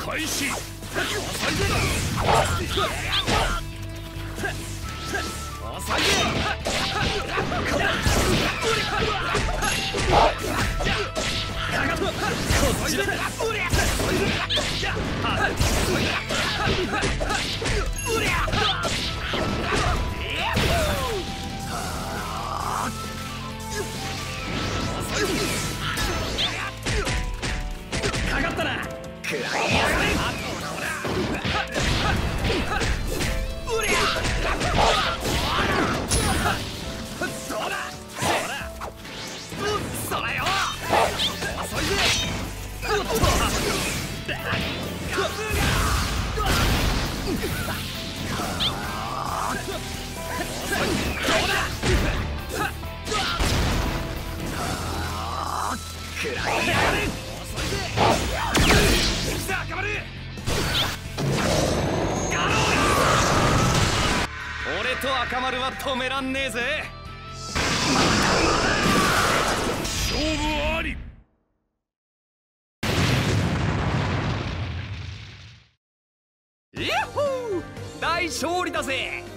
開始。かかったな。食らいやがれ。俺と赤丸は止めらんねえぜ。勝負あり。ヤッホー、大勝利だぜ。